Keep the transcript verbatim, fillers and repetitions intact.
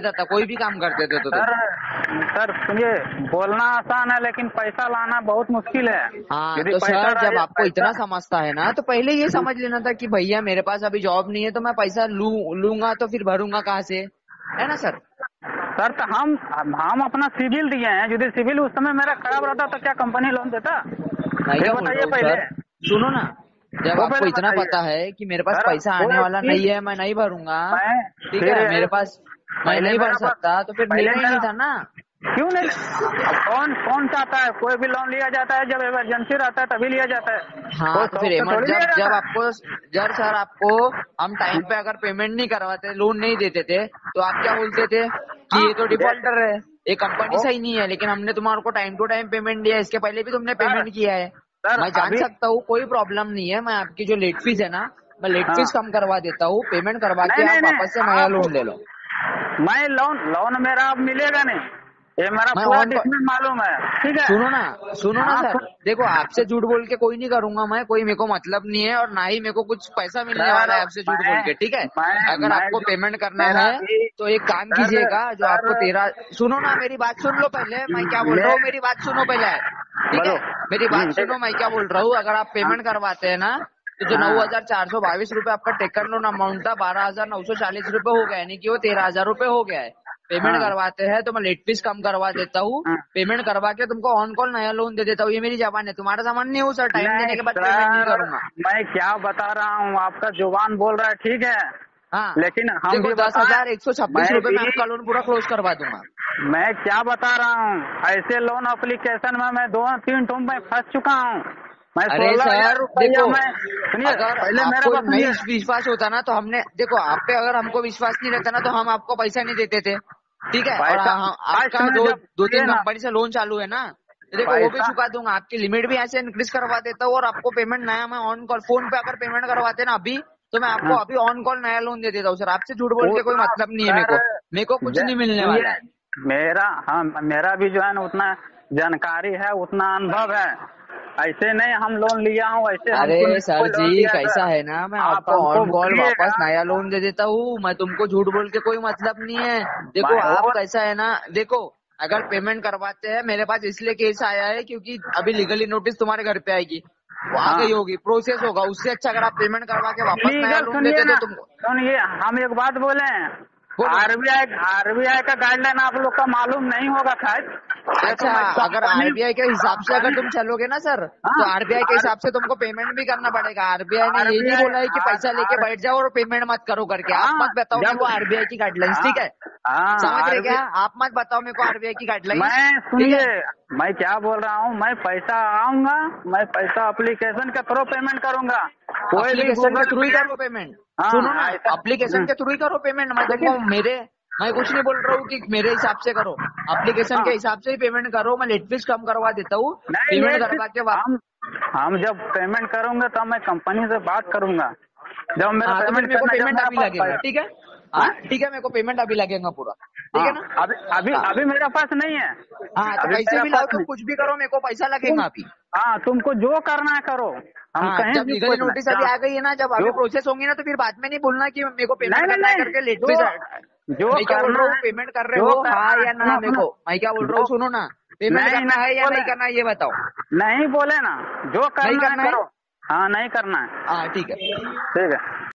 रहता, कोई भी काम करते थे तो तुम। सर सर सुनिए, बोलना आसान है लेकिन पैसा लाना बहुत मुश्किल है। हाँ यदि तो पैसा सर, जब रहे आपको पैसा। इतना समझता है ना तो पहले ये समझ लेना था कि भैया मेरे पास अभी जॉब नहीं है, तो मैं पैसा लू लूंगा तो फिर भरूंगा कहाँ से, है ना सर। सर तो हम हम अपना सिविल दिए हैं, यदि सिविल उस समय मेरा खराब रहता तो क्या कंपनी लोन देता? मैं ये क्या बोल रहा बताइए हूँ पहले। सर, सुनो ना, जब वो आपको पहले इतना बताइए पता है कि मेरे पास सर। पैसा वो आने वाला नहीं चीज है, मैं नहीं भरूंगा, मैं ठीक फिर है, मेरे पास मैं पहले नहीं भर मेरा पास सकता, तो फिर पहले लेना ही नहीं मेरा था ना। क्यों नहीं? अब कौन कौन चाहता है? कोई भी लोन लिया जाता है जब इमरजेंसी रहता है तभी लिया जाता है। हाँ कोई तो फिर शौक से एमर थोड़ी लिया जब जब जाता है। आपको जब सर आपको हम टाइम पे अगर पेमेंट नहीं करवाते, लोन नहीं देते थे, तो आप क्या बोलते थे कि हाँ ये तो जैसे डिफॉल्टर है, ये कंपनी वो सही नहीं है, लेकिन हमने तुम्हारे को टाइम टू टाइम पेमेंट दिया है, इसके पहले भी तुमने सर पेमेंट किया है। सर मैं जान अभी सकता हूँ, कोई प्रॉब्लम नहीं है, मैं आपकी जो लेट फीस है ना, मैं लेट हाँ फीस कम करवा देता हूँ, पेमेंट करवा नहीं के नहीं आप नहीं वापस से नया आप लोन ले लो। मैं लोन लोन मेरा अब मिलेगा नहीं। ये मेरा मैं पूरा ऑन डिटेल मालूम है। ठीक है। सुनो ना, सुनो ना हाँ सर, सु- देखो आपसे झूठ बोल के कोई नहीं करूंगा मैं, कोई मेरे को मतलब नहीं है, और ना ही मेरे को कुछ पैसा मिलने सर वाला है आपसे झूठ बोल मैं के, ठीक है। मैं अगर मैं आपको जो पेमेंट करना मेरा है भी तो एक काम सर कीजिएगा, जो सर आपको तेरह, सुनो ना मेरी बात सुन लो पहले, मैं क्या बोल ये रहा हूँ मेरी बात सुनो पहले, ठीक बोलो। है। मेरी बात हम्म, ठीक सुनो, मैं है। क्या बोल रहा हूँ, अगर आप हाँ पेमेंट करवाते हैं ना, तो जो नौ हाँ हजार चार सौ बाईस रूपये आपका टेकन लोन अमाउंट था, बारह हजार नौ सौ चालीस रूपये हो गया, यानी कि वो तेरह हजार रूपये हो गया है। पेमेंट हाँ करवाते हैं तो मैं लेट फीस कम करवा देता हूँ, हाँ। पेमेंट करवा के तुमको ऑन कॉल नया लोन दे देता हूँ, ये मेरी जबान है, तुम्हारा सामान नहीं हो सर, टाइम नहीं देने के बाद पेमेंट नहीं सर, करूंगा। मैं क्या बता रहा हूँ, आपका जुबान बोल रहा है ठीक है, हाँ लेकिन हम देखो, भी दस बताएं। हजार एक सौ छब्बीस मैं रूपये में भी आपका लोन पूरा क्लोज करवा दूंगा। मैं क्या बता रहा हूँ, ऐसे लोन एप्लीकेशन में मैं दो तीन टूम में फंस चुका हूँ। मैं अरे सोलह हजार सर रुपया देखो, मैं सुनिए अगर पहले मेरा आपको बात नहीं सुनिए। विश्वास होता ना तो हमने, देखो आप पे अगर हमको विश्वास नहीं रहता ना तो हम आपको पैसा नहीं देते थे, ठीक है। और पैसा हाँ, फर्स्ट आपका में दो जब दो सुनिए तीन ना कंपनी से लोन चालू है ना, तो देखो वो भी पैसा। चुका दूंगा, आपकी लिमिट भी ऐसे इंक्रीज करवा देता हूँ, और आपको पेमेंट नया मैं ऑन कॉल फोन पे अगर पेमेंट करवाते ना अभी, तो मैं आपको हाँ, अभी ऑन कॉल नया लोन दे देता हूँ सर। आपसे झूठ बोल के कोई उतना मतलब नहीं है मेरे सर को, मेरे को कुछ ज- नहीं मिलने वाला सुनिए है। मेरा हाँ मेरा भी जो है ना उतना जानकारी है, उतना अनुभव है। ऐसे नहीं हम लोन लिया हूँ, ऐसे हमको अरे नहीं सर कोई जी, लोन दिया है कैसा सर। है ना, मैं आप आपको हमको ऑन कॉल बोलिएगा। वापस नया लोन दे देता हूँ, मैं तुमको झूठ बोल के कोई मतलब नहीं है। देखो मैं आप वो कैसा है ना, देखो अगर पेमेंट करवाते हैं, मेरे पास इसलिए केस आया है क्योंकि अभी लीगली नोटिस तुम्हारे घर पे आएगी, वो आ हाँ गई होगी, प्रोसेस होगा, उससे अच्छा अगर आप पेमेंट करवा के वापस नया लीगल लोन सुनिए देते ना, तो तुमको। सुनिए हम एक बात बोले। बोलो ना। आरबीआई आरबीआई का गाइडलाइन आप लोग का मालूम नहीं होगा शायद। ये तो अच्छा, मैं अगर कंपनी आरबीआई के हिसाब से अगर कंपनी तुम चलोगे ना सर, हाँ तो आरबीआई के आर हिसाब से तुमको पेमेंट भी करना पड़ेगा। आरबीआई ने ये नहीं आरबीआई बोला है कि आर पैसा लेके आर बैठ जाओ और पेमेंट मत करो करके, आप हाँ मत बताओ मेरे जब को आरबीआई की गाइडलाइंस, हाँ ठीक है। हाँ समझ रहे क्या, आरबीआई आप मत बताओ मेरे को आरबीआई की गाइडलाइंस, मैं ठीक सुनिए है। मैं क्या बोल रहा हूँ, मैं पैसा आऊंगा, मैं पैसा एप्लीकेशन के थ्रू पेमेंट करूंगा। कोई भी एप्लीकेशन के गूगल थ्रू ही पे करो पेमेंट। सुनो ना, हाँ ऐसा एप्लीकेशन हम्म, के थ्रू ही करो पेमेंट, मैं तुमको लेकिन मेरे मैं कुछ नहीं बोल रहा हूँ कि मेरे हिसाब से करो, एप्लीकेशन हाँ के हिसाब से ही पेमेंट करो, मैं लेट फीस कम करवा देता हूँ, नहीं पेमेंट लेट करवा के वापस। हम हम जब पेमेंट करूंगा तब मैं कंपनी से बात करूंगा। जब मेरा हाँ तो फिर पेमेंट मेरे को करना जब पेमेंट मेरा अभी पास लगेगा, ठीक है। हाँ हाँ ठीक है, मेरे को पेमेंट अभी लगेगा पूरा, ठीक हाँ है ना। अभी अभी हाँ अभी मेरा पास नहीं है। हाँ, तो अभी कैसे मेरा भी लाओ, पास तुम नहीं। कुछ भी करो, मेरे को पैसा तुम लगेगा अभी। हाँ तुमको जो करना है करो। हम हाँ, कहीं जब भी लीगली कुछ नोटिस नहीं अभी जहाँ आ गई है ना, जब अभी जो प्रोसेस होंगी ना, तो फिर बाद में नहीं बोलना कि मेरे को पेमेंट नहीं नहीं करना है नहीं करके लेट जो फीस। जो मैं क्या बोल करना रहा हूँ, है पेमेंट कर रहे जो हो हाँ करना है या ना, सुनो मेरे सुनो को मैं क्या बोल रहा हूँ, जो सुनो ना, पेमेंट नहीं करना है नहीं या बोले नहीं करना है ये बताओ। नहीं बोले ना, जो नहीं करना है करना है, करो। हाँ नहीं करना है। हाँ ठीक है। ठीक है।